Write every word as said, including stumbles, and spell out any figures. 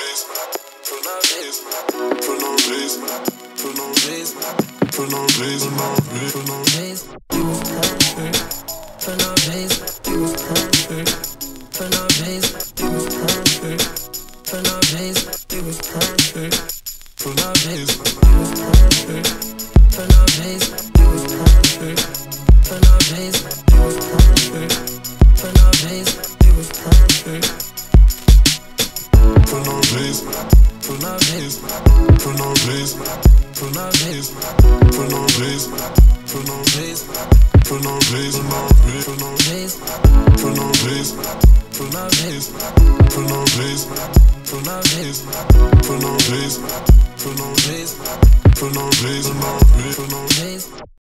days, for no days, for no days, for no days, for no days, for no days, for no days. You was perfect. For no days, you was perfect. For no days, you was perfect. For no days, you was perfect. For no days, you was perfect. For no days, you was perfect. For no days, you was perfect. For no days, you was perfect. For no days, for no days, for no days, for no days, for no days, for no days, for no days, for no days, for no days, for no days, for no days, for no days, for no days, for no days, for no days, for no days, for no days.